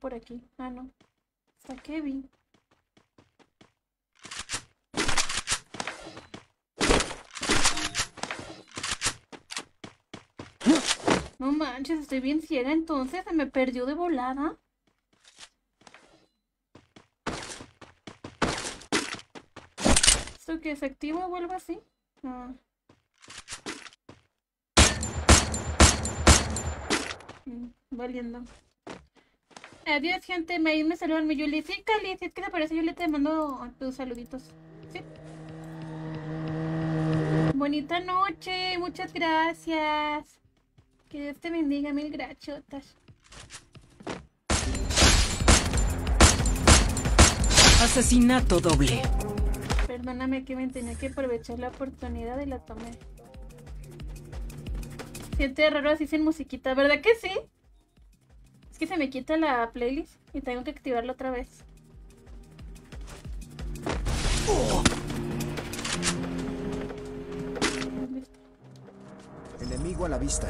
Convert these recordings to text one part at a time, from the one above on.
por aquí. Ah, no. Está Kevin. No manches, estoy bien ciega entonces. Se me perdió de volada. ¿Esto que se activa o algo así? Ah. Valiendo. Adiós, gente. Me saludan mi Yuli. Sí, Cali, si es que te parece, Yuli, te mando tus saluditos. Sí. Bonita noche. Muchas gracias. Que Dios te bendiga, mil grachotas. Asesinato doble. Perdóname, que me tenía que aprovechar la oportunidad y la tomé. Siente raro así sin musiquita, ¿verdad que sí? Es que se me quita la playlist y tengo que activarla otra vez. Enemigo a la vista.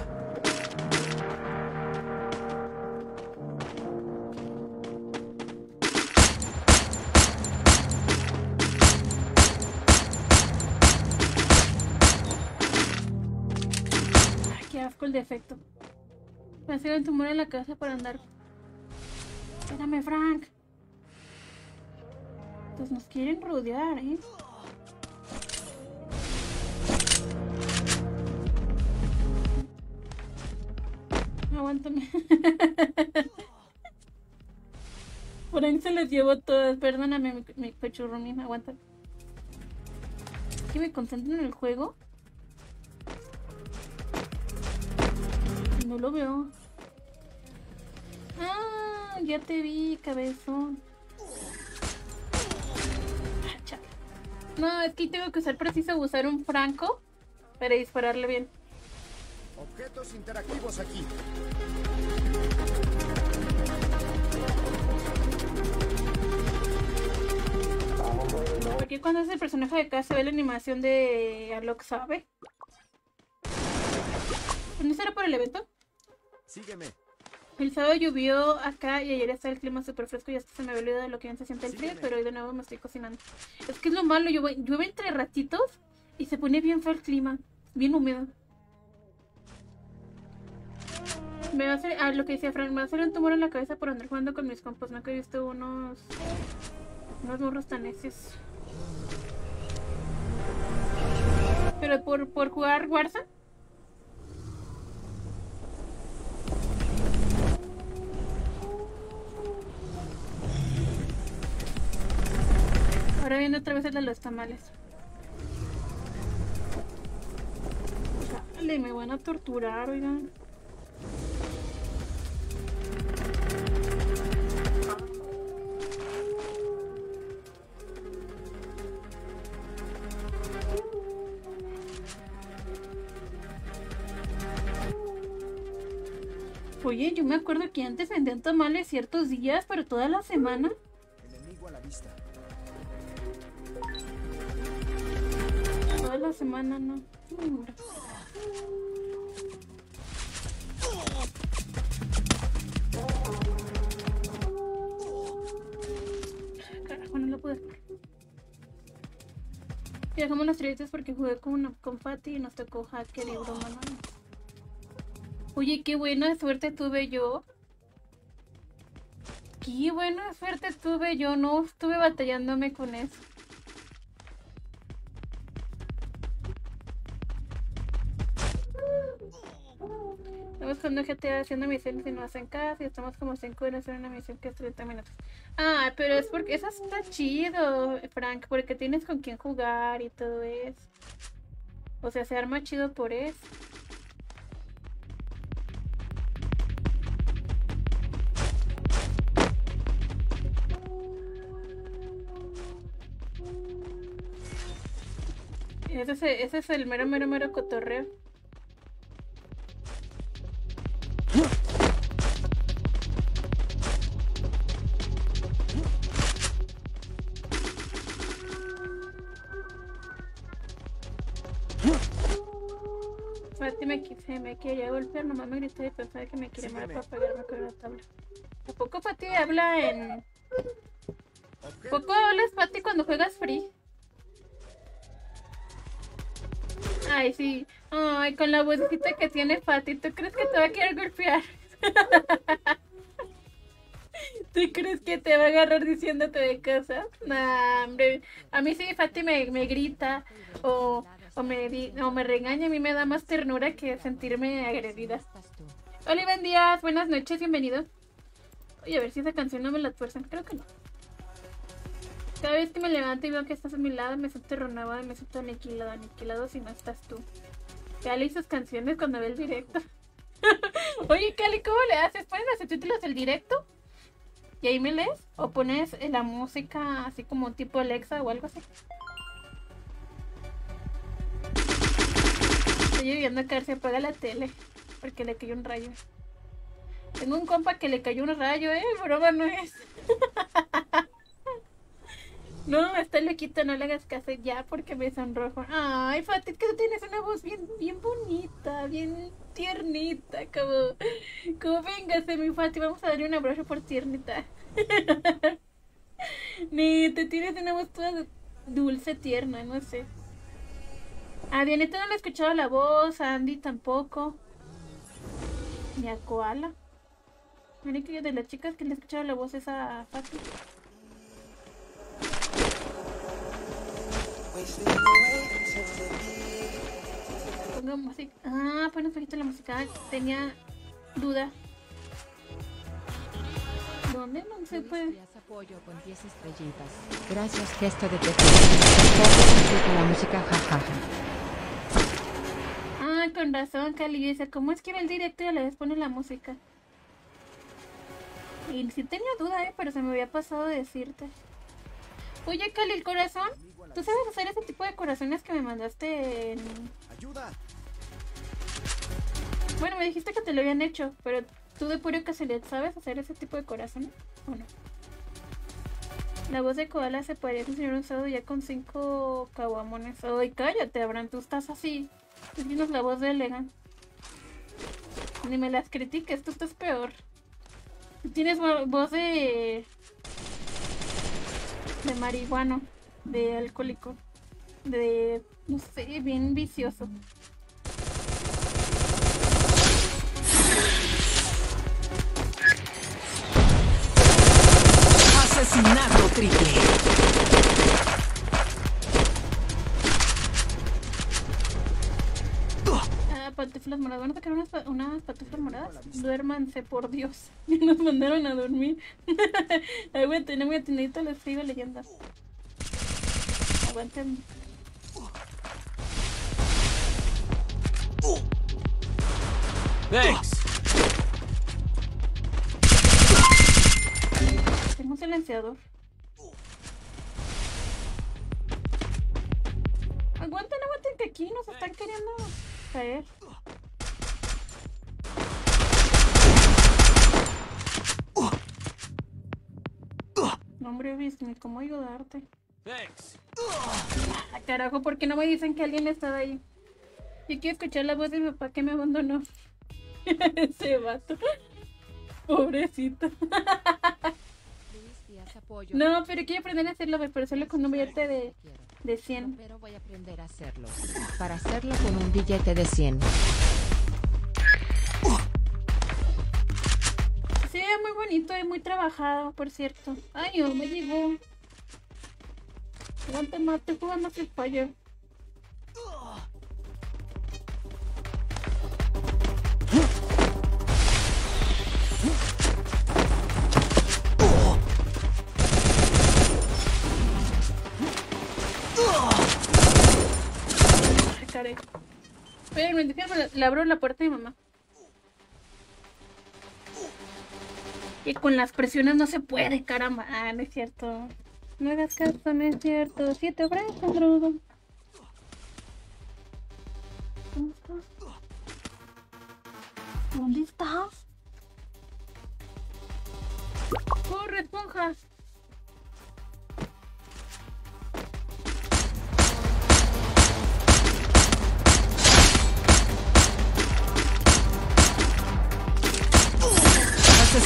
Ay, qué asco el defecto. Me ha sido un tumor en la cabeza por andar. Espérame, Frank. Pues nos quieren rodear, ¿eh? Aguántame. Frank se les llevó todas. Perdóname, mi pechurrumín. Aguántame. Es que me concentro en el juego. No lo veo. Ah, ya te vi, cabezón. Ah, chale. No, es que tengo que usar preciso usar un franco para dispararle bien. Objetos interactivos aquí. Porque cuando es el personaje de acá se ve la animación de Alok, ¿sabe? ¿No será por el evento? Sígueme. El sábado llovió acá y ayer está el clima súper fresco y hasta se me había olvidado de lo que bien se siente el frío, pero hoy de nuevo me estoy cocinando. Es que es lo malo, llueve entre ratitos y se pone bien feo el clima, bien húmedo. Me va a hacer, lo que decía Frank, me va a hacer un tumor en la cabeza por andar jugando con mis compas. Nunca he visto unos morros tan necios. Pero por jugar Warzone. Ahora viene otra vez el de los tamales. Dale, me van a torturar, oigan. Oye, yo me acuerdo que antes vendían tamales ciertos días, pero toda la semana. Enemigo a la vista. Toda la semana no. Carajo, no lo pude jugar. Y dejamos las estrellitas porque jugué con Fati y nos tocó hacker y broma, ¿no? Oye, qué buena suerte tuve yo. Qué buena suerte tuve yo. No estuve batallándome con eso. Estamos jugando GTA haciendo misiones y no hacen caso. Y estamos como 5 horas hacer una misión que es 30 minutos. Ah, pero es porque eso está chido, Frank. Porque tienes con quién jugar y todo eso. O sea, se arma chido por eso. Ese es el mero cotorreo. Fati me quería golpear, nomás me gritó y pensaba que me quería matar para pegarme con la tabla. ¿A poco Fati habla en...? ¿A poco hablas, Fati, cuando juegas Free? Ay, sí. Ay, con la vocecita que tiene Fati, ¿tú crees que te va a querer golpear? ¿Tú crees que te va a agarrar diciéndote de cosas? Nah, hombre. A mí sí, Fati me grita o me regaña. A mí me da más ternura que sentirme agredida. Hola, buen días, buenas noches, bienvenidos. Oye, a ver si esa canción no me la tuercen. Creo que no. Cada vez que me levanto y veo que estás a mi lado, me siento renovada y me siento aniquilado si no estás tú. Cali y sus canciones cuando ve el directo. Oye, Cali, ¿cómo le haces? ¿Pones los subtítulos del directo? ¿Y ahí me lees? ¿O pones la música así como tipo Alexa o algo así? Estoy viviendo acá, se apaga la tele porque le cayó un rayo. Tengo un compa que le cayó un rayo, broma no es. No, está loquito, no le hagas caso ya porque me sonrojo. Ay, Fati, que tú tienes una voz bien bonita, bien tiernita, como véngase mi Fati, vamos a darle un abrazo por tiernita. Ni te tienes una voz toda dulce, tierna, no sé. A Dianita no le he escuchado la voz, a Andy tampoco. Ni a Koala. Miren que de las chicas que le he escuchado la voz es a Fati. Pongo música. Pon un poquito la música. Tenía duda. ¿Dónde? No se puede. Apoyo con 10 estrellitas. Gracias, gesto de con la música, jajaja. Con razón, Cali. Yo decía, ¿cómo es que va el directo y a la vez pone la música? Y sí tenía duda, pero se me había pasado de decirte. Oye, Cali, el corazón. ¿Tú sabes hacer ese tipo de corazones que me mandaste en...? ¡Ayuda! Bueno, me dijiste que te lo habían hecho, pero tú de pura casualidad sabes hacer ese tipo de corazones, ¿o no? La voz de Koala se parece al señor usado ya con 5 caguamones. Ay, cállate, Abraham, tú estás así. Tú tienes la voz de Elegant. Ni me las critiques, tú estás peor. Tú tienes voz de marihuano, de alcohólico, de, no sé, bien vicioso. Asesinato triple. Pantuflas moradas. ¿Van a sacar unas pantuflas moradas? Duérmanse, por Dios. Nos mandaron a dormir. Aguanten, no me atendito, les escribo leyendas. Aguanten. Thanks. Tengo un silenciador. Aguanten, que aquí nos están queriendo caer. No, hombre, Bisni, ¿cómo ayudarte? Thanks. Carajo, ¿por qué no me dicen que alguien estaba ahí? Yo quiero escuchar la voz de mi papá que me abandonó. Ese vato. Pobrecito. No, pero quiero aprender a hacerlo, pero solo con un billete de 100. Pero voy a aprender a hacerlo. Para hacerlo con un billete de 100. Sí, muy bonito y muy trabajado, por cierto. Ay, oh, me llegó. Aguanta más, te juega más el fallo. Caray. Espérenme, le abro la puerta a mi mamá. Y con las presiones no se puede, caramba. No es cierto. No hagas caso, no es cierto. 7 horas, Sandro. ¿Dónde estás? ¿Dónde estás? ¡Corre, esponjas!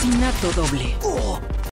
Asesinato doble.